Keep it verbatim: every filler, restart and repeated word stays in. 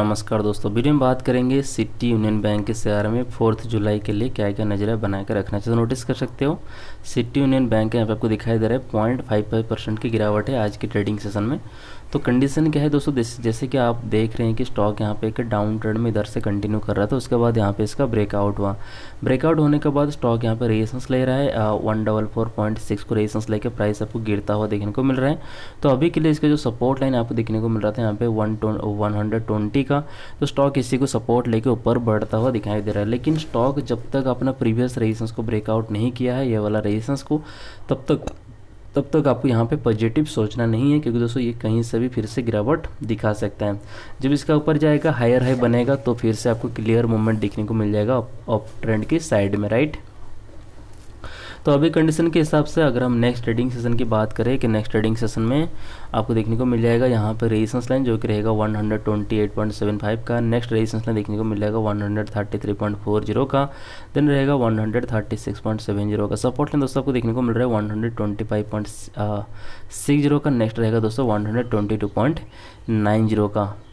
नमस्कार दोस्तों, वीडियो में बात करेंगे सिटी यूनियन बैंक के शेयर में फोर्थ जुलाई के लिए क्या क्या नजरिया बना के रखना चाहिए। तो नोटिस कर सकते हो सिटी यूनियन बैंक यहाँ पे आपको दिखाई दे रहा है पॉइंट फाइव फाइव परसेंट की गिरावट है आज की ट्रेडिंग सेशन में। तो कंडीशन क्या है दोस्तों, जैसे कि आप देख रहे हैं कि स्टॉक यहाँ पे एक डाउन ट्रेंड में इधर से कंटिन्यू कर रहा था, उसके बाद यहाँ पे इसका ब्रेकआउट हुआ। ब्रेकआउट होने के बाद स्टॉक यहाँ पे रेजिस्टेंस ले रहा है one double four point six को रेजिस्टेंस लेके प्राइस आपको गिरता हुआ देखने को मिल रहा है। तो अभी के लिए इसका जो सपोर्ट लाइन आपको देखने को मिल रहा था यहाँ पे वन वन हंड्रेड ट्वेंटी का, तो स्टॉक इसी को सपोर्ट लेके ऊपर बढ़ता हुआ दिखाई दे रहा है। लेकिन स्टॉक जब तक अपना प्रीवियस रेजिस्टेंस को ब्रेकआउट नहीं किया है, ये वाला रेजिस्टेंस को, तब तक तब तक आपको यहाँ पे पॉजिटिव सोचना नहीं है, क्योंकि दोस्तों ये कहीं से भी फिर से गिरावट दिखा सकता है। जब इसका ऊपर जाएगा, हायर हाई बनेगा, तो फिर से आपको क्लियर मूवमेंट देखने को मिल जाएगा अप ट्रेंड की साइड में, राइट। तो अभी कंडीशन के हिसाब से अगर हम नेक्स्ट ट्रेडिंग सेशन की बात करें कि नेक्स्ट ट्रेडिंग सेशन में आपको देखने को मिल जाएगा यहाँ पर रेजिस्टेंस लाइन जो कि रहेगा one twenty eight point seven five का, नेक्स्ट रेजिस्टेंस लाइन देखने को मिल जाएगा one thirty three point four zero का, देन रहेगा one thirty six point seven zero का। सपोर्ट लाइन दोस्तों आपको देखने को मिल रहा है one twenty five point six zero का, नेक्स्ट रहेगा दोस्तों one twenty two point nine zero का।